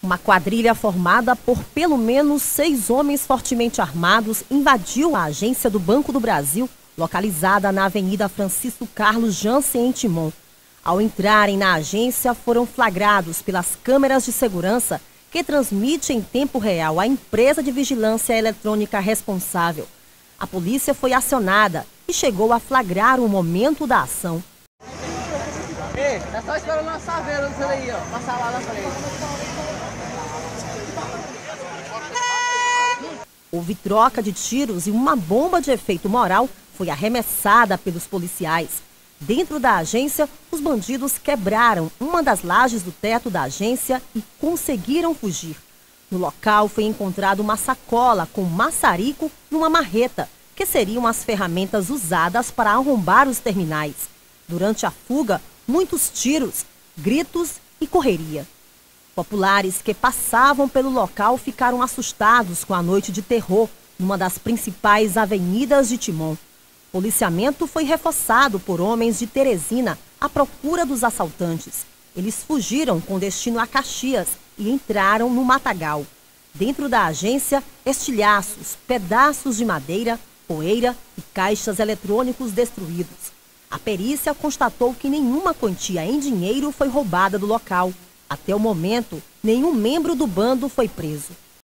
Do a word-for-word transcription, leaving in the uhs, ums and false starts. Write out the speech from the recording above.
Uma quadrilha formada por pelo menos seis homens fortemente armados invadiu a agência do Banco do Brasil, localizada na Avenida Francisco Carlos Jansen, em Timon. Ao entrarem na agência, foram flagrados pelas câmeras de segurança que transmitem em tempo real a empresa de vigilância eletrônica responsável. A polícia foi acionada e chegou a flagrar o momento da ação. Ei, tá só esperando uma saveira disso aí, ó, passar lá na frente. Houve troca de tiros e uma bomba de efeito moral foi arremessada pelos policiais. Dentro da agência, os bandidos quebraram uma das lajes do teto da agência e conseguiram fugir. No local foi encontrada uma sacola com maçarico e uma marreta, que seriam as ferramentas usadas para arrombar os terminais. Durante a fuga, muitos tiros, gritos e correria. Populares que passavam pelo local ficaram assustados com a noite de terror numa das principais avenidas de Timon. O policiamento foi reforçado por homens de Teresina à procura dos assaltantes. Eles fugiram com destino a Caxias e entraram no matagal. Dentro da agência, estilhaços, pedaços de madeira, poeira e caixas eletrônicos destruídos. A perícia constatou que nenhuma quantia em dinheiro foi roubada do local. Até o momento, nenhum membro do bando foi preso.